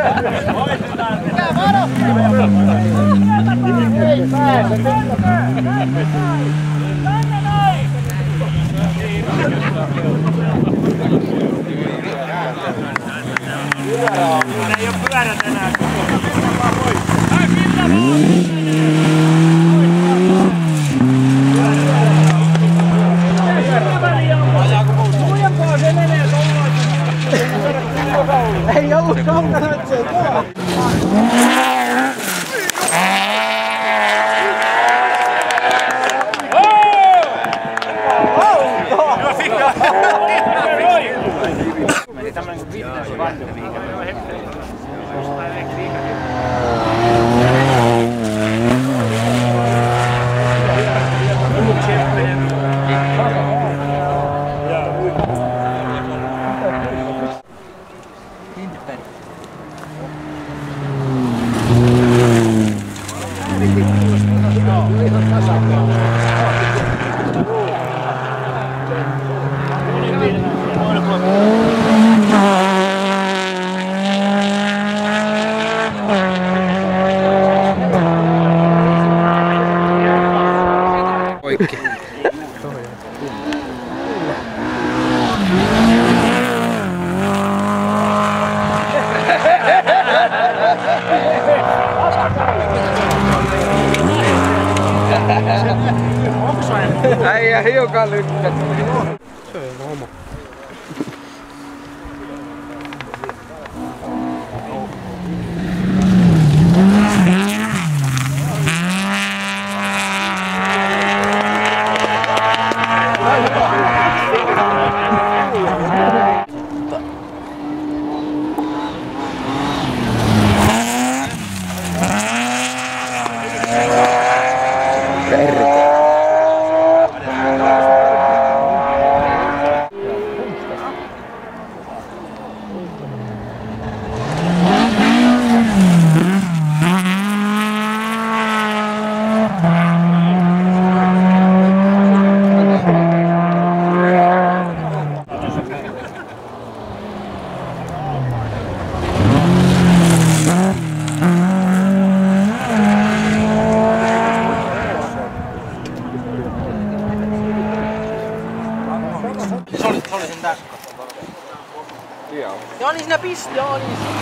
Ei pääse. Ei oo pyörät enää. Ei ollut kaukana, että se ei tuo. Hyvä fikka! Meni tämmönen kuin fitness-vannu, mihinkä me on heppeillä. Jostain ehkä liikakin. Poikki. Äijä hiukan lykkäs. Se on oma. Se oli sen tässä. Ja oli siinä piste, oli.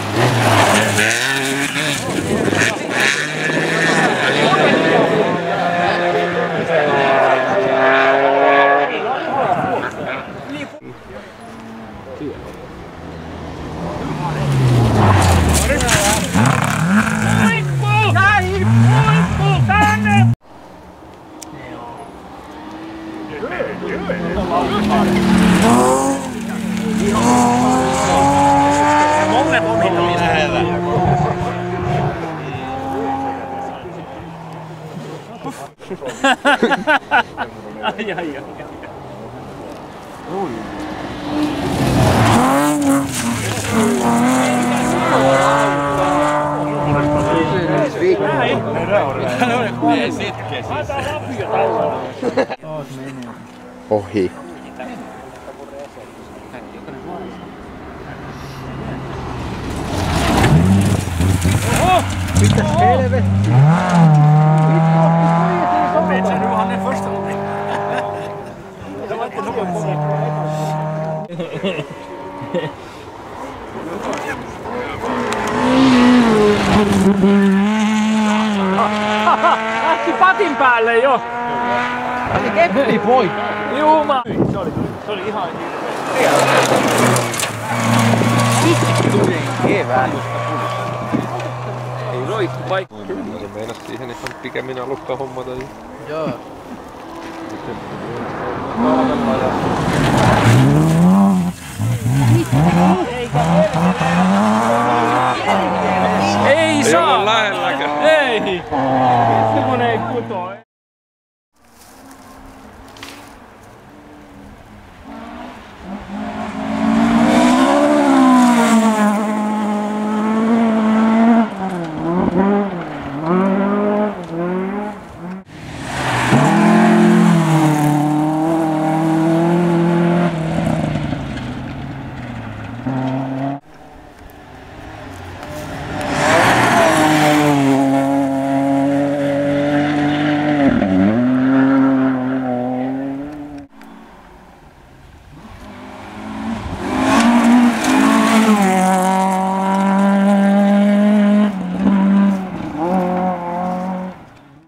Monet omit oli lähellä. Ai. Ohi. Mitä helvettiä? Vet du han är första gången? Det var inte någonsin. Lähti patin päälle jo. Se keppi pois. Juma. Se oli ihan Vittujen kevään. Ei roikku paikka. Kyllä se meinas siihen ihan pikemmin alusta hommata. Joo. Ei saa! Lähelläkään. Ei! Kun ei kutoa.